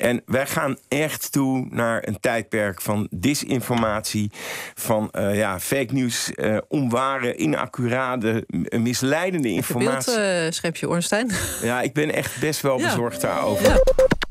En wij gaan echt toe naar een tijdperk van disinformatie, van fake news, onware, inaccurate, misleidende informatie. Beeld, Schepje Ornstein. Ja, ik ben echt best wel bezorgd daarover. Ja.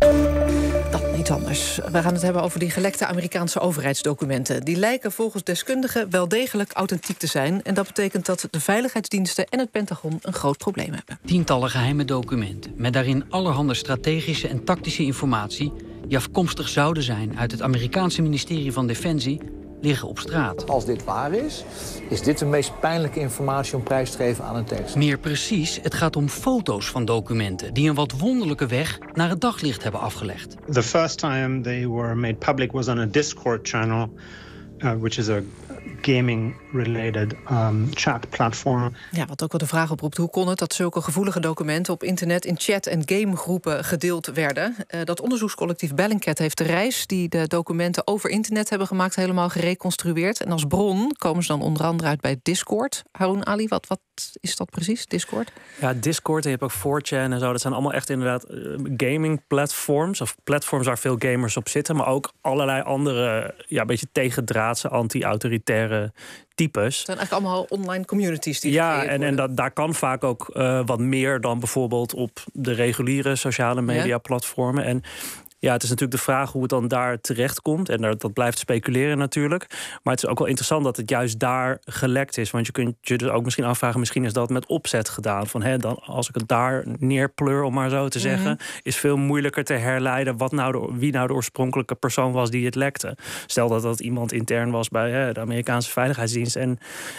Dan iets anders. We gaan het hebben over die gelekte Amerikaanse overheidsdocumenten. Die lijken volgens deskundigen wel degelijk authentiek te zijn. En dat betekent dat de veiligheidsdiensten en het Pentagon een groot probleem hebben. Tientallen geheime documenten met daarin allerhande strategische en tactische informatie die afkomstig zouden zijn uit het Amerikaanse ministerie van Defensie, liggen op straat. Als dit waar is dit de meest pijnlijke informatie om prijs te geven aan een tegenstander. Meer precies, het gaat om foto's van documenten die een wat wonderlijke weg naar het daglicht hebben afgelegd. The first time they were made public was on a Discord channel, which is a gaming-related chat platform. Ja, wat ook wel de vraag oproept, hoe kon het dat zulke gevoelige documenten op internet in chat- en gamegroepen gedeeld werden? Dat onderzoekscollectief Bellingcat heeft de reis die de documenten over internet hebben gemaakt helemaal gereconstrueerd. En als bron komen ze dan onder andere uit bij Discord. Haroun Ali, wat is dat precies, Discord? Ja, Discord, en je hebt ook 4chan en zo. Dat zijn allemaal echt inderdaad gaming-platforms, of platforms waar veel gamers op zitten, maar ook allerlei andere, een beetje tegendraadse, anti-autoritaire types. Het zijn eigenlijk allemaal online communities die daar kan vaak ook wat meer dan bijvoorbeeld op de reguliere sociale media platformen. En ja, het is natuurlijk de vraag hoe het dan daar terecht komt. En dat blijft speculeren natuurlijk. Maar het is ook wel interessant dat het juist daar gelekt is. Want je kunt je dus ook misschien afvragen, misschien is dat met opzet gedaan. Van dan, als ik het daar neerpleur, om maar zo te zeggen, is veel moeilijker te herleiden wie nou de oorspronkelijke persoon was die het lekte. Stel dat dat iemand intern was bij de Amerikaanse Veiligheidsdienst. En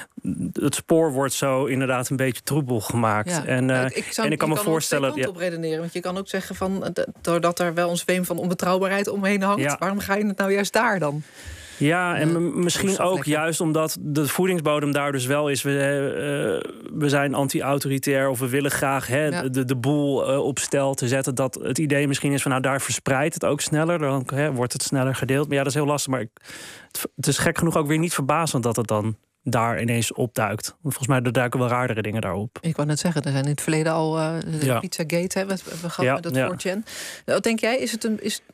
het spoor wordt zo inderdaad een beetje troebel gemaakt. Ja. Ik kan me voorstellen. Ik kan op redeneren. Want je kan ook zeggen van doordat er wel een zweem van onbetrouwbaarheid omheen hangt, waarom ga je het nou juist daar dan? Ja, en misschien ook juist omdat de voedingsbodem daar dus wel is. We zijn anti-autoritair of we willen graag de boel op stel te zetten. Dat het idee misschien is van daar verspreidt het ook sneller. Dan wordt het sneller gedeeld. Maar ja, dat is heel lastig. Maar het is gek genoeg ook weer niet verbazend dat het dan daar ineens opduikt. Volgens mij duiken wel raardere dingen daarop. Ik wou net zeggen, er zijn in het verleden al de Pizzagate, wat we gehad met dat 4chan. Wat denk jij, is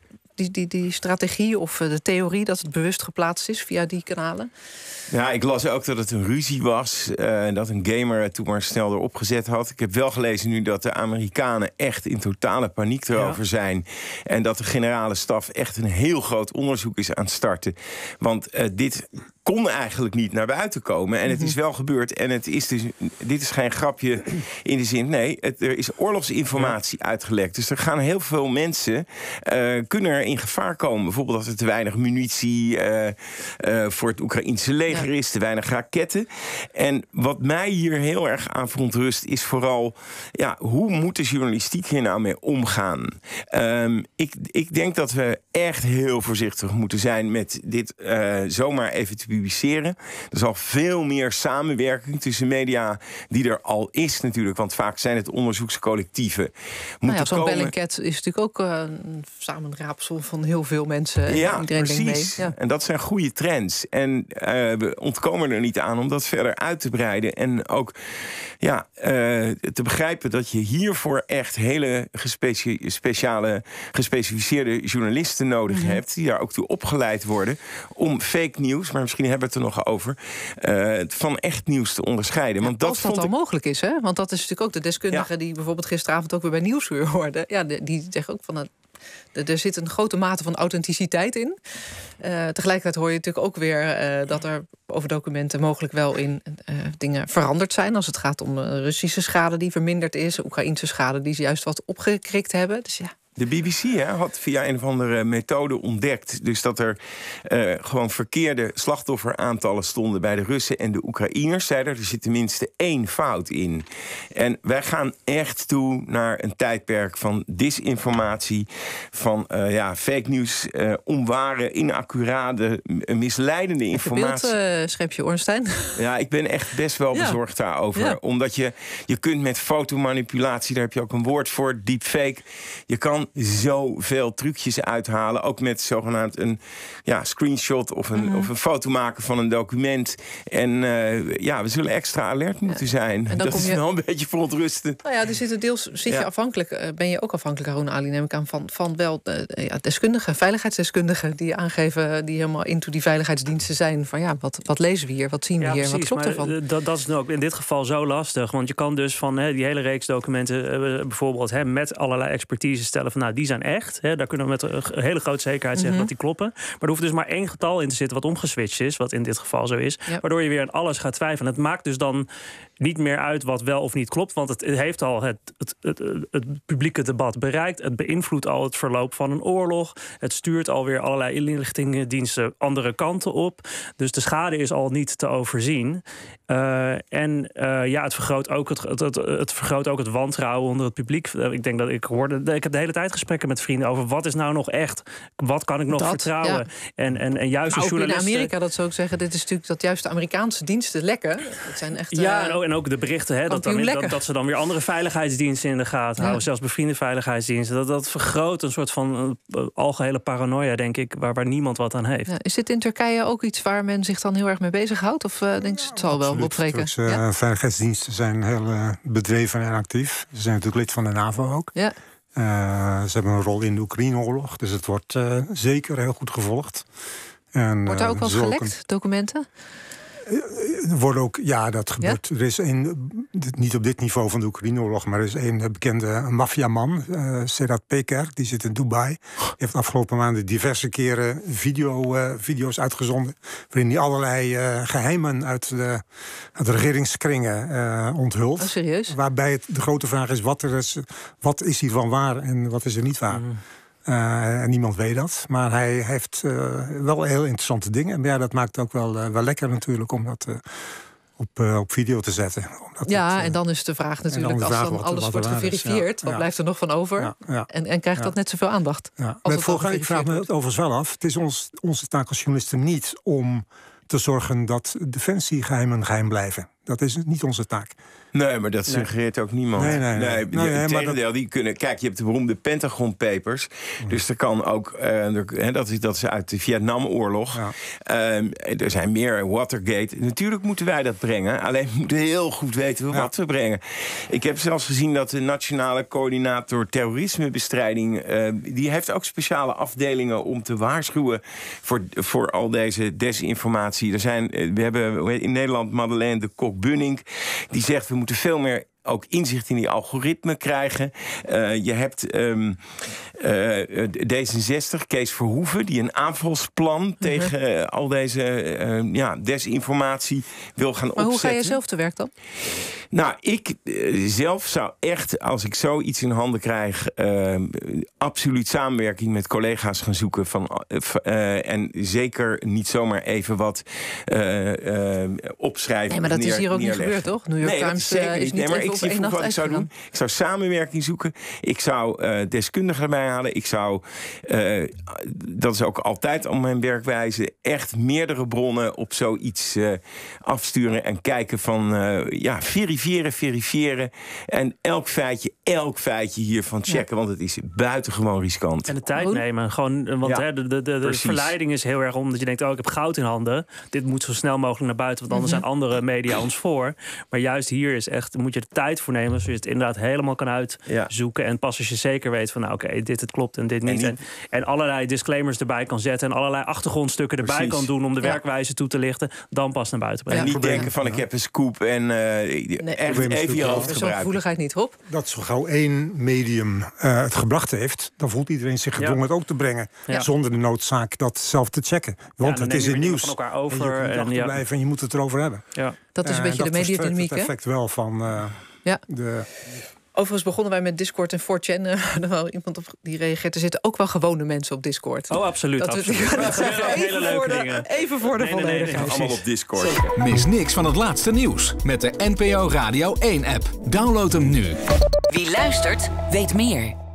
die strategie of de theorie dat het bewust geplaatst is via die kanalen? Ja, ik las ook dat het een ruzie was. Dat een gamer het toen maar snel erop gezet had. Ik heb wel gelezen nu dat de Amerikanen echt in totale paniek erover zijn. En dat de generale staf echt een heel groot onderzoek is aan het starten. Want dit kon eigenlijk niet naar buiten komen. En het is wel gebeurd. En het is dus, dit is geen grapje in de zin. Nee, er is oorlogsinformatie uitgelekt. Dus er gaan heel veel mensen kunnen er in gevaar komen. Bijvoorbeeld dat er te weinig munitie voor het Oekraïnse leger is, te weinig raketten. En wat mij hier heel erg aan verontrust is vooral, hoe moet de journalistiek hier nou mee omgaan? Ik denk dat we echt heel voorzichtig moeten zijn met dit zomaar even te publiceren. Er zal veel meer samenwerking tussen media die er al is natuurlijk, want vaak zijn het onderzoekscollectieven. Zo'n Bellingcat is natuurlijk ook een samenraapsel van heel veel mensen. Ja, iedereen precies. denkt mee. Ja. En dat zijn goede trends. En we ontkomen er niet aan om dat verder uit te breiden. En ook te begrijpen dat je hiervoor echt hele gespecificeerde journalisten nodig hebt, die daar ook toe opgeleid worden om fake nieuws, maar misschien hebben we het er nog over, van echt nieuws te onderscheiden. Want als dat al mogelijk is, hè? Want dat is natuurlijk ook de deskundigen die bijvoorbeeld gisteravond ook weer bij Nieuwsuur hoorden. Ja, die zeggen ook van er zit een grote mate van authenticiteit in. Tegelijkertijd hoor je natuurlijk ook weer dat er over documenten mogelijk wel in dingen veranderd zijn. Als het gaat om Russische schade die verminderd is, Oekraïnse schade die ze juist wat opgekrikt hebben. Dus ja. De BBC had via een of andere methode ontdekt dus dat er gewoon verkeerde slachtofferaantallen stonden bij de Russen en de Oekraïners. Zeiden er zit tenminste 1 fout in. En wij gaan echt toe naar een tijdperk van disinformatie, van fake news, onware, inaccurate, misleidende informatie. Beeld, Schepje Ornstein. Ja, ik ben echt best wel bezorgd daarover. Ja. Omdat je kunt met fotomanipulatie, daar heb je ook een woord voor, deepfake. Je kan zoveel trucjes uithalen. Ook met zogenaamd een screenshot of een foto maken van een document. En we zullen extra alert moeten zijn. En dat is wel een beetje verontrustend. Nou ja, er zitten deels je afhankelijk. Ben je ook afhankelijk, Haroon Ali, neem ik aan, van wel deskundigen, veiligheidsdeskundigen die aangeven, die helemaal into die veiligheidsdiensten zijn. Van wat lezen we hier? Wat zien we hier? Precies, wat klopt ervan? Dat is nu ook in dit geval zo lastig. Want je kan dus van die hele reeks documenten bijvoorbeeld met allerlei expertise stellen van die zijn echt. Daar kunnen we met een hele grote zekerheid zeggen dat die kloppen. Maar er hoeft dus maar één getal in te zitten wat omgeswitcht is, wat in dit geval zo is. Ja. Waardoor je weer aan alles gaat twijfelen. Het maakt dus dan niet meer uit wat wel of niet klopt. Want het heeft al het publieke debat bereikt. Het beïnvloedt al het verloop van een oorlog. Het stuurt alweer allerlei inlichtingendiensten andere kanten op. Dus de schade is al niet te overzien. Het vergroot ook het wantrouwen onder het publiek. Ik denk dat ik heb de hele tijd gesprekken met vrienden over wat is nou nog echt? Wat kan ik nog vertrouwen? Ja. En juist de journalisten. In Amerika, dat zou ik zeggen, dit is natuurlijk dat juist de Amerikaanse diensten lekken. Dat zijn echt. En ook de berichten dat ze dan weer andere veiligheidsdiensten in de gaten houden, zelfs bevriende veiligheidsdiensten. Dat vergroot een soort van algehele paranoia, denk ik, waar niemand wat aan heeft. Ja, is dit in Turkije ook iets waar men zich dan heel erg mee bezighoudt? Of denk je, het zal wel opbreken? Veiligheidsdiensten zijn heel bedreven en actief. Ze zijn natuurlijk lid van de NAVO ook. Ja. Ze hebben een rol in de Oekraïne-oorlog, dus het wordt zeker heel goed gevolgd. Wordt daar ook wel eens gelekt, documenten? Worden ook, dat gebeurt. Ja? Er is niet op dit niveau van de Oekraïne-oorlog, maar er is een bekende maffiaman, Sedat Peker, die zit in Dubai. Die heeft de afgelopen maanden diverse keren video's uitgezonden, waarin hij allerlei geheimen uit de regeringskringen onthult. Oh, serieus? Waarbij de grote vraag is, wat is hiervan waar en wat is er niet waar? En niemand weet dat. Maar hij heeft wel heel interessante dingen. Maar dat maakt het ook wel lekker natuurlijk om dat op video te zetten. En dan is de vraag natuurlijk, als dan alles wordt geverifieerd, wat blijft er nog van over? En krijgt dat net zoveel aandacht? Ja. Ik vraag me het overigens wel af. Het is onze taak als journalisten niet om te zorgen dat defensiegeheimen geheim blijven. Dat is niet onze taak. Nee, maar dat suggereert ook niemand. Integendeel, die kunnen. Kijk, je hebt de beroemde Pentagon Papers. Dus er kan ook. Dat is uit de Vietnamoorlog. Ja. Er zijn meer Watergate. Natuurlijk moeten wij dat brengen. Alleen we moeten heel goed weten wat we brengen. Ik heb zelfs gezien dat de Nationale Coördinator Terrorismebestrijding. Die heeft ook speciale afdelingen om te waarschuwen voor al deze desinformatie. We hebben in Nederland Madeleine de Kok-Bunning. Die zegt, we moeten veel meer ook inzicht in die algoritmen krijgen. Je hebt D66, Kees Verhoeven, die een aanvalsplan tegen al deze desinformatie wil gaan opzetten. Maar hoe ga je zelf te werk dan? Nou, ik zelf zou echt, als ik zoiets in handen krijg, absoluut samenwerking met collega's gaan zoeken. En zeker niet zomaar even wat opschrijven. Nee, maar dat is hier ook niet gebeurd, toch? New York Times is niet even op één nacht wat ik zou doen. Ik zou samenwerking zoeken. Ik zou deskundigen erbij halen. Ik zou, dat is ook altijd al mijn werkwijze, echt meerdere bronnen op zoiets afsturen en kijken van verifiëren en elk feitje hiervan checken, want het is buitengewoon riskant. En de tijd nemen, gewoon, want de verleiding is heel erg omdat je denkt, ik heb goud in handen. Dit moet zo snel mogelijk naar buiten, want anders zijn andere media ons voor. Maar juist hier is echt, moet je de tijd voor nemen, zodat je het inderdaad helemaal kan uitzoeken. En pas als je zeker weet van, dit het klopt en dit niet. En allerlei disclaimers erbij kan zetten en allerlei achtergrondstukken erbij kan doen om de werkwijze toe te lichten, dan pas naar buiten brengen. En niet denken van, ik heb een scoop en echt even je hoofd gebruiken. Zo'n gevoeligheid niet, Rob. Dat zo gauw één medium het gebracht heeft, dan voelt iedereen zich gedwongen het ook te brengen. Ja. Zonder de noodzaak dat zelf te checken. Want het is in nieuws. Van elkaar over, en je blijven en je moet het erover hebben. Ja. Dat is een beetje de mediadynamiek, hè? Dat effect wel van de... Overigens begonnen wij met Discord en 4chan. Er wel iemand op die reageert. Er zitten ook wel gewone mensen op Discord. Oh, absoluut. Dat hele leuke dingen. Even voor de volledigheid. Allemaal op Discord. Zeker. Mis niks van het laatste nieuws met de NPO Radio 1-app. Download hem nu. Wie luistert, weet meer.